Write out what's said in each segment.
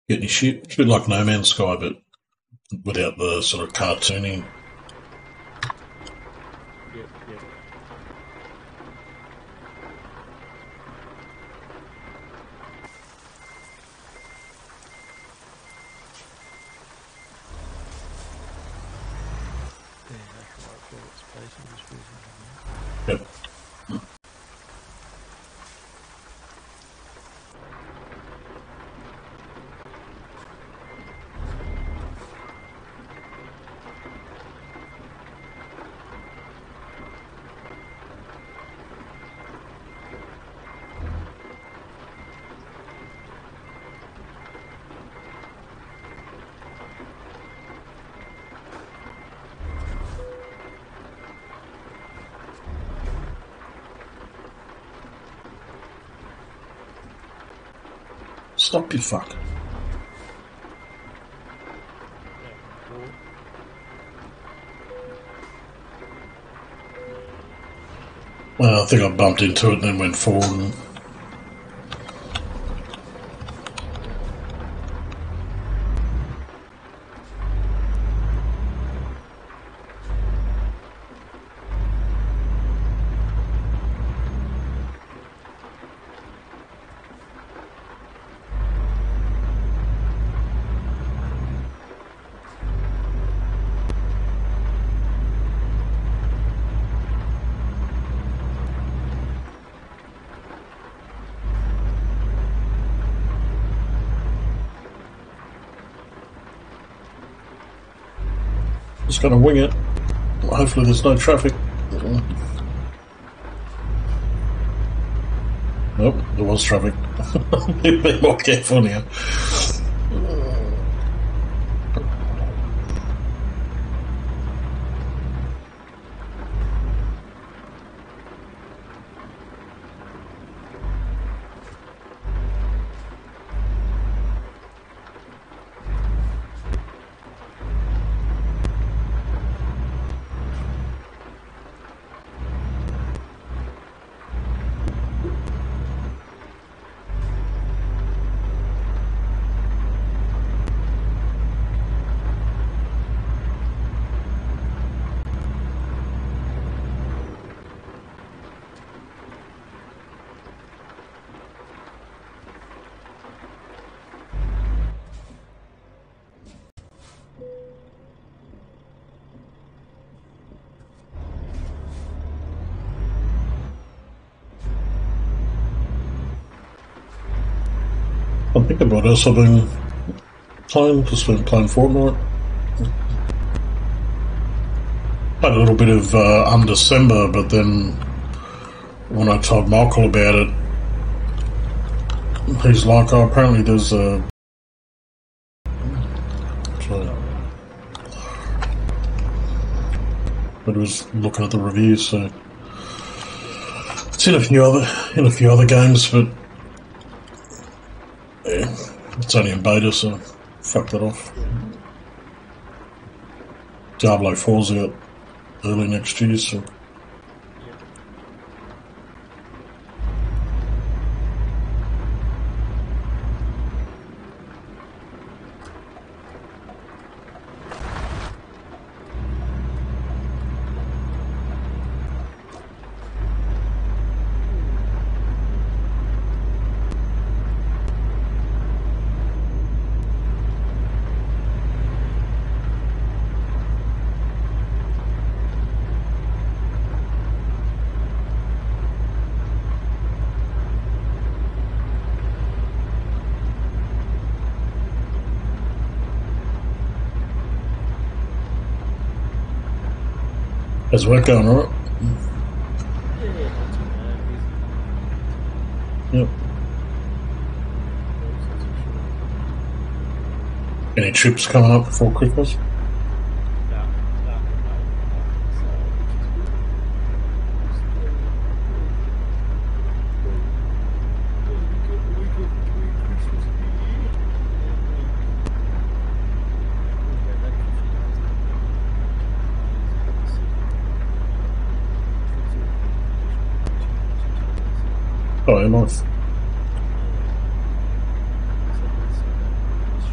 Get any shit. It's a bit like No Man's Sky, but without the sort of cartooning. Yep, yep. Yeah, that's right. For its place in this prison. Yep. Stop you fuck. Well, I think I bumped into it and then went forward and... Just gonna wing it. Hopefully there's no traffic. Nope, there was traffic. Be more careful now. I think about us. I've been playing Fortnite. Had a little bit of Undecember, but then when I told Michael about it, he's like, "Oh, apparently there's a." But he was looking at the reviews, so it's in a few other games, but yeah, it's only in beta, so fuck that off. Diablo 4's out early next year, so. How's work going, alright? Yeah, not too bad. Yep. Any trips coming up before Christmas? Oh, yeah, nice.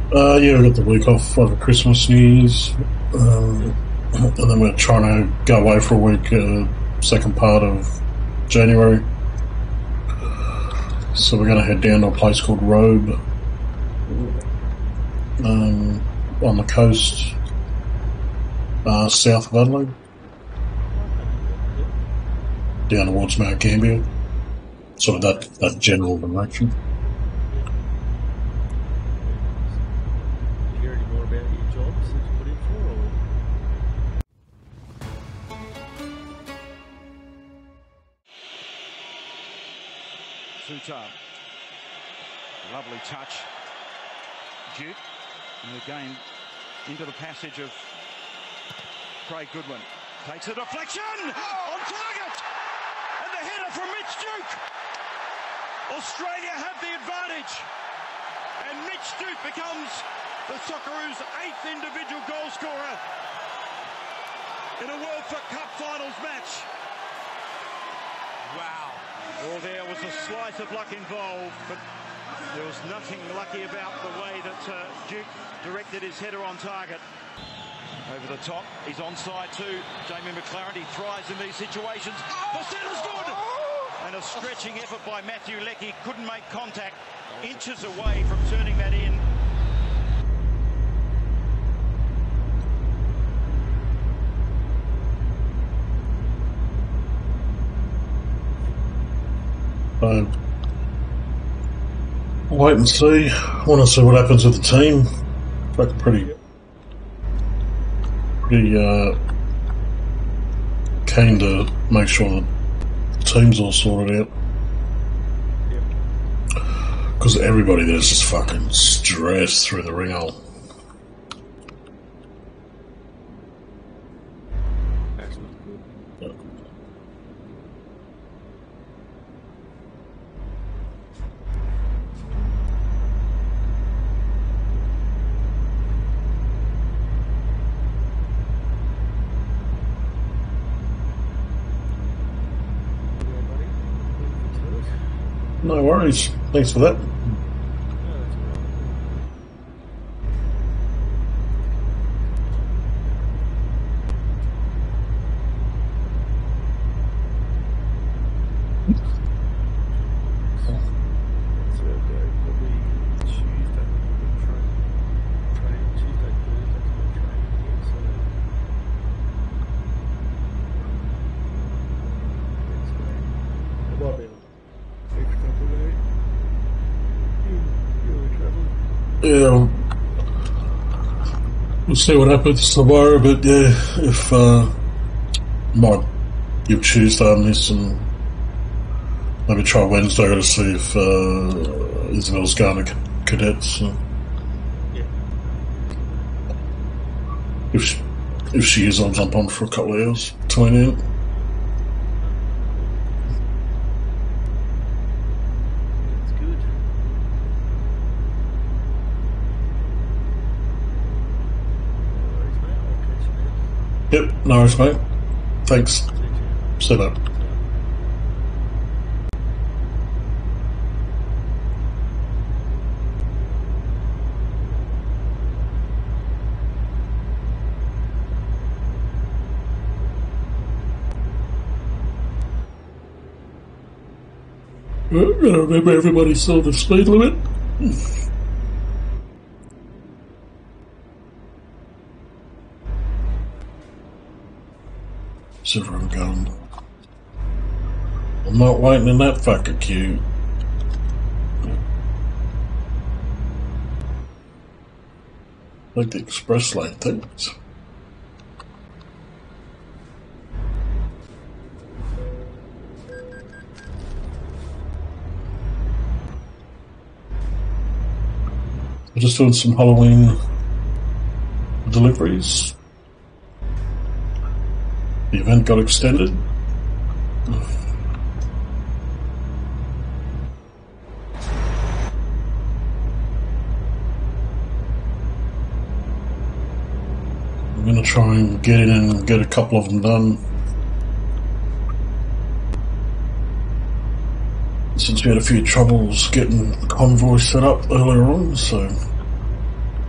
Yeah, we got the week off over Christmas, New Year's, and then we're trying to go away for a week, second part of January. So we're going to head down to a place called Robe, on the coast, south of Adelaide, down towards Mount Gambier, sort of that general direction. Did you hear any more about your jobs that you put in for, or? Sutar. Lovely touch. Duke. And again into the passage of Craig Goodwin. Takes a deflection on target. And the header from Mitch Duke. Australia have the advantage. And Mitch Duke becomes the Socceroos' 8th individual goal scorer in a World Cup Finals match. Wow. Well, there was a slice of luck involved, but there was nothing lucky about the way that Duke directed his header on target. Over the top, he's onside too. Jamie McLaren, he thrives in these situations. The centre's good! And a stretching effort by Matthew Leckie, couldn't make contact, inches away from turning that in. Wait and see. I want to see what happens with the team. Like pretty keen to make sure that the team's all sorted out. Because everybody there's just fucking stressed through the ringhole. No worries. Thanks for that. Yeah, we'll see what happens tomorrow, but yeah, if might give Tuesday on this and maybe try Wednesday to see if Isabel's going to cadets. So. Yeah. If she is, I'll jump on for a couple of hours between it. Yep, no worries, mate. Thanks. See you later. Gotta remember everybody saw the speed limit. So I'm going. I'm not waiting in that fucking queue. Like the express lane things. We're just doing some Halloween deliveries. The event got extended. I'm going to try and get in and get a couple of them done. Since we had a few troubles getting the convoy set up earlier on, so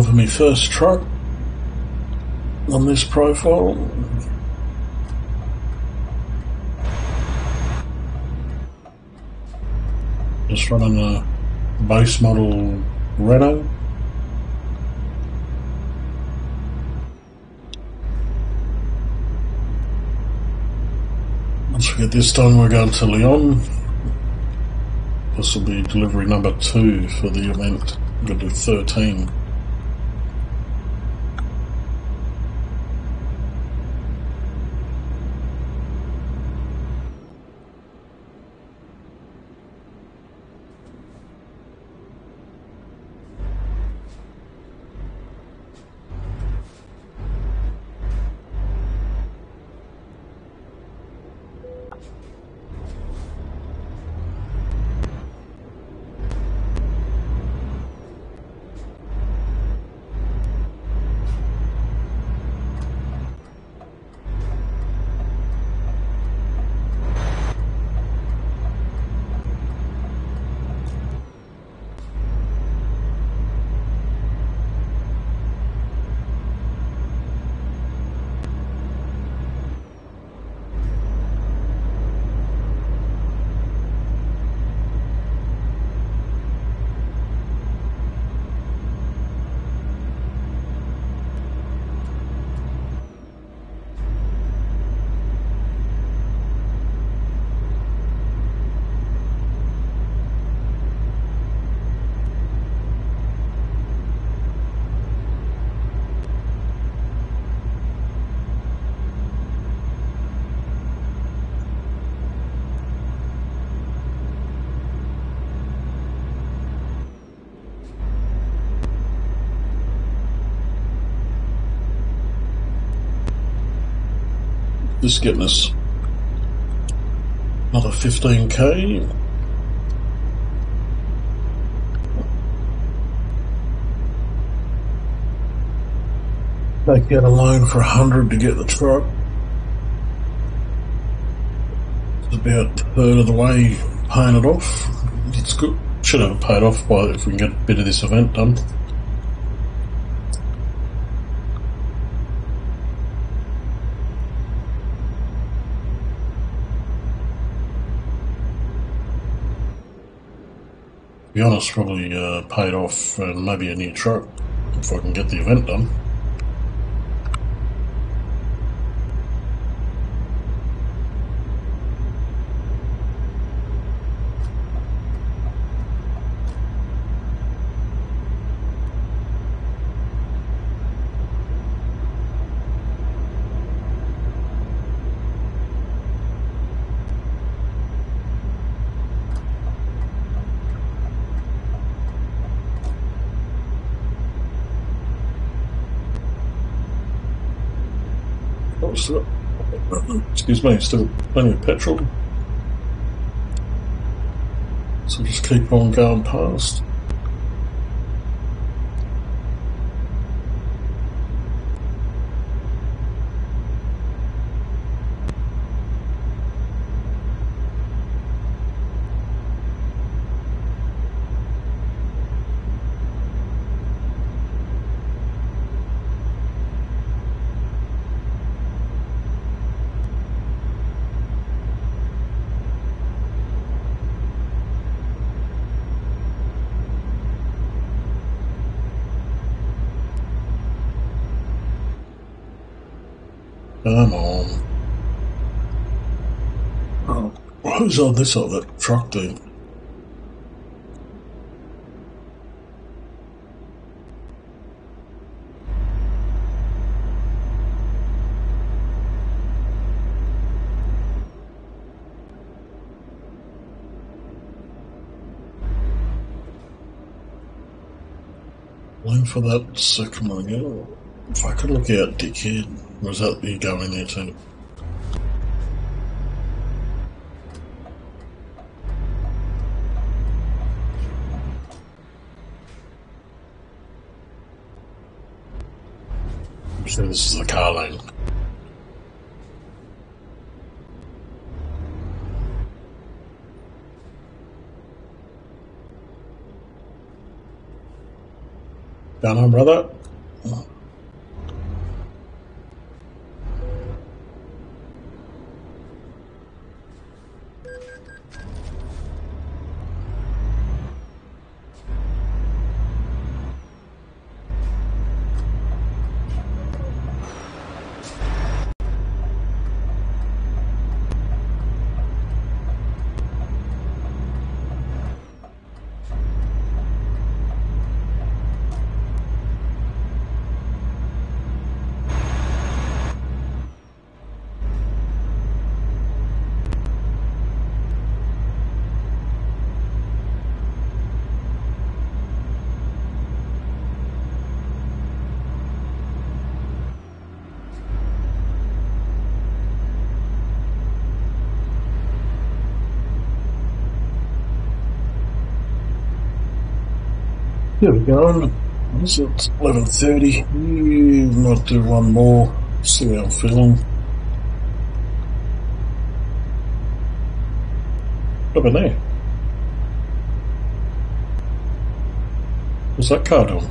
driving my first truck on this profile. Just running a base model Renault. Once we get this done, we're going to Lyon. This will be delivery number 2 for the event. I'm going to do 13. This is getting us another 15k. Take out a loan for 100 to get the truck. It's about a third of the way paying it off. It's good. Should have it paid off by if we can get a bit of this event done. To be honest, probably paid off and maybe a new truck if I can get the event done. Excuse me, still plenty of petrol. So just keep on going past. Come on. Oh, who's on this other truck then? Looking for that second one again. If I could look out, dickhead. Was that you going in there too? I'm sure this is the car lane. Down home, brother. Here we go. Is it 11:30? Might do one more. See how I'm feeling. What about there? What's that car doing?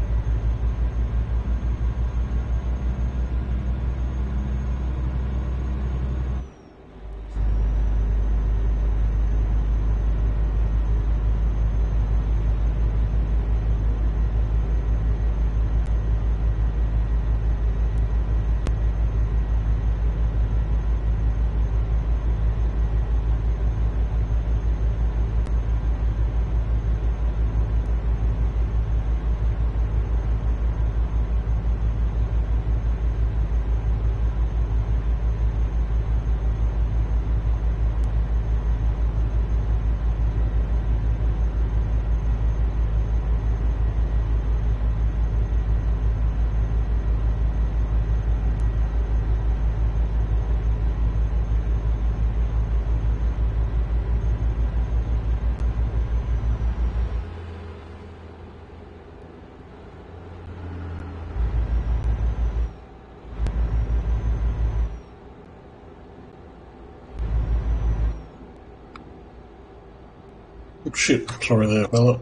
Oh, shit, sorry there, fella.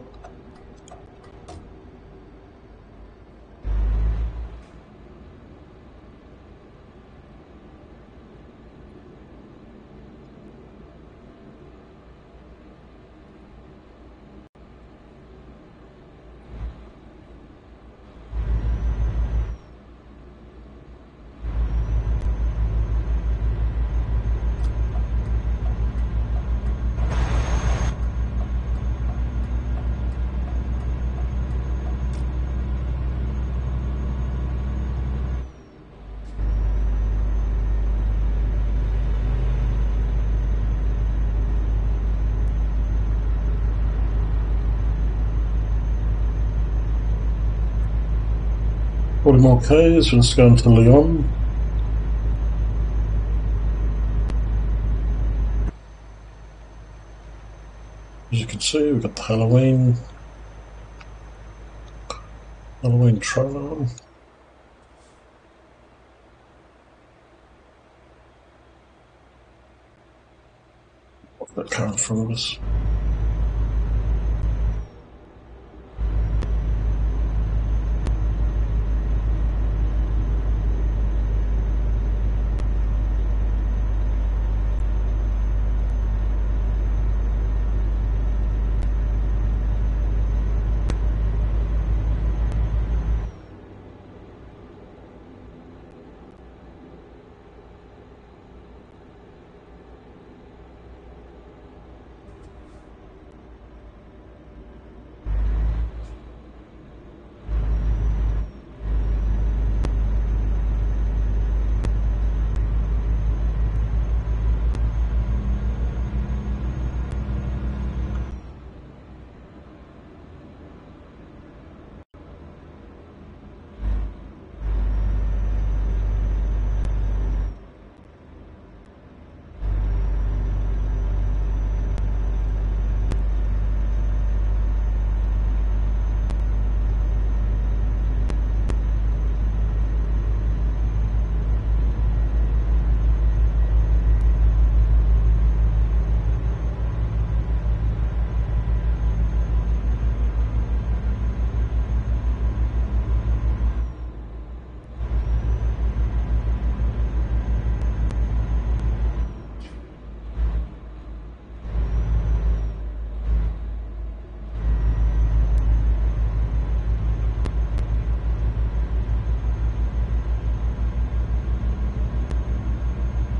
Forty more Ks, we're just going to Lyon. As you can see, we've got the Halloween trailer on. What's that car in front of us?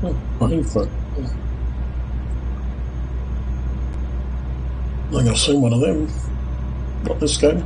Waiting for it. I think I've seen one of them. Not this game.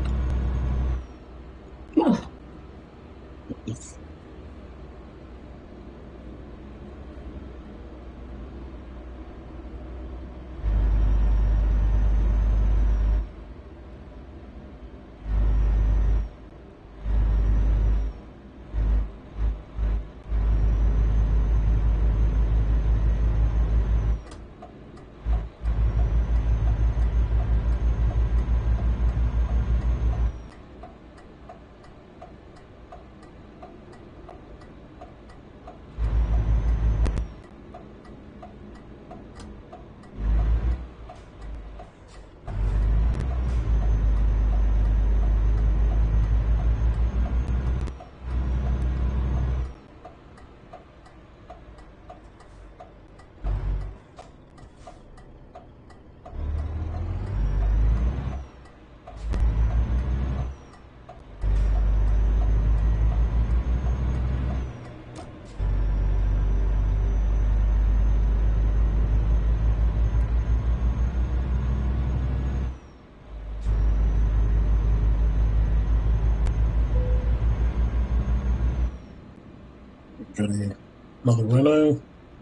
Getting another Renault.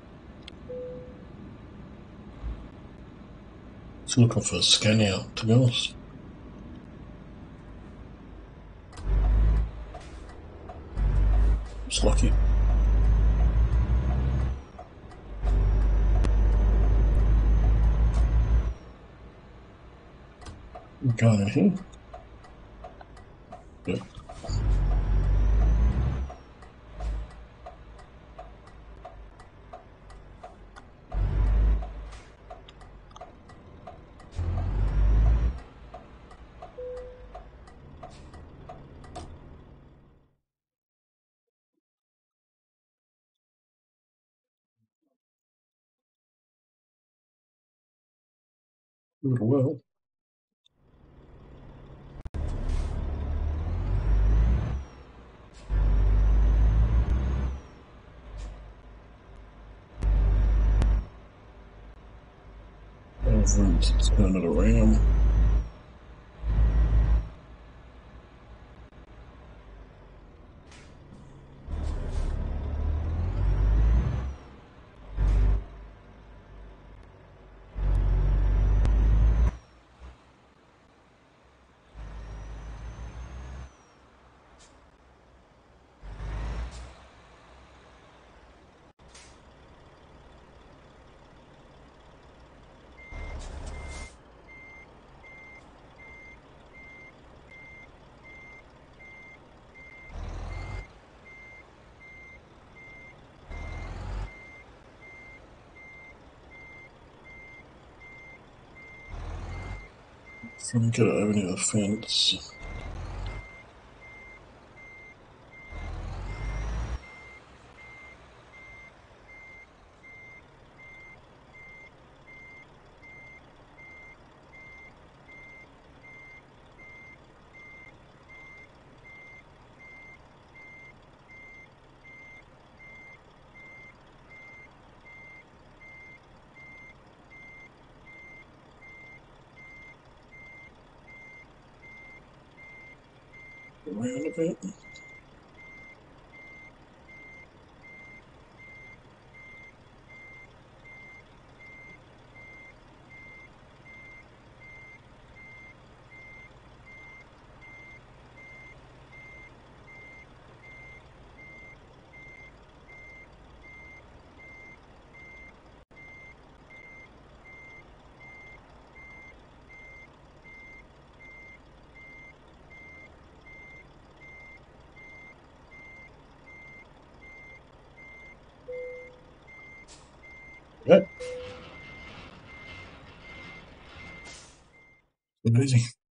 Just looking for a Scania, to be honest. It's lucky. Going in here. Yeah. Well. Let's turn it around. Trying to get it over near the fence. Around a bit. Yeah. Easy.